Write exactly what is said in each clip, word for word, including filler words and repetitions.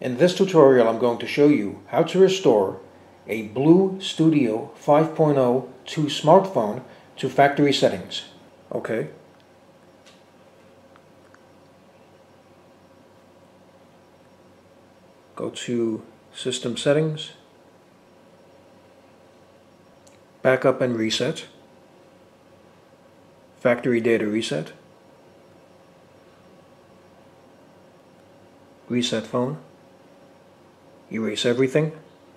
In this tutorial, I'm going to show you how to restore a Blu Studio five point oh to smartphone to factory settings. Okay. Go to System Settings, Backup and Reset, Factory Data Reset, Reset Phone, erase everything,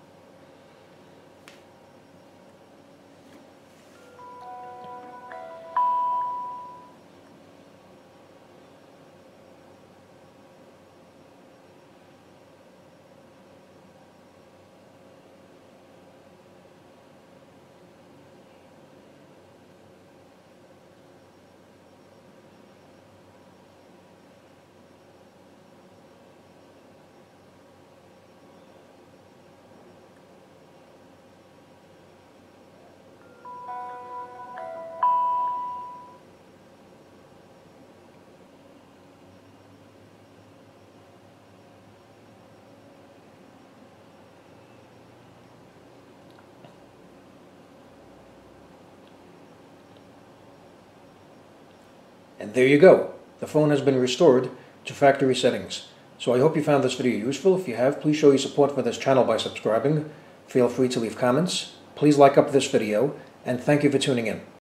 and there you go. The phone has been restored to factory settings. So I hope you found this video useful. If you have, please show your support for this channel by subscribing. Feel free to leave comments. Please like up this video, and thank you for tuning in.